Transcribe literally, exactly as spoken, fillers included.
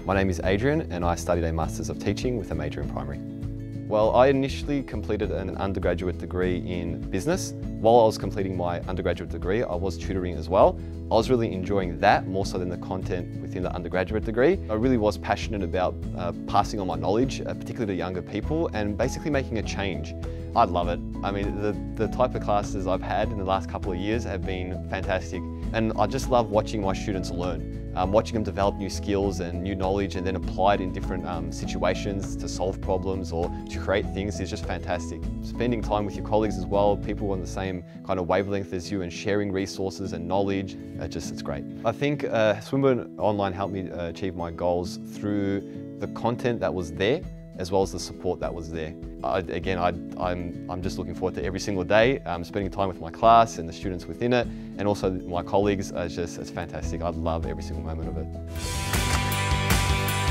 My name is Adrian and I studied a Masters of Teaching with a major in primary. Well, I initially completed an undergraduate degree in business. While I was completing my undergraduate degree, I was tutoring as well. I was really enjoying that more so than the content within the undergraduate degree. I really was passionate about uh, passing on my knowledge, uh, particularly to younger people, and basically making a change. I love it. I mean, the, the type of classes I've had in the last couple of years have been fantastic. And I just love watching my students learn. Um, watching them develop new skills and new knowledge and then apply it in different um, situations to solve problems or to create things is just fantastic. Spending time with your colleagues as well, people on the same kind of wavelength as you and sharing resources and knowledge, uh, just it's great. I think uh, Swinburne Online helped me uh, achieve my goals through the content that was there as well as the support that was there. I, again, I, I'm, I'm just looking forward to every single day, um, spending time with my class and the students within it, and also my colleagues. Uh, it's just, it's fantastic. I love every single moment of it.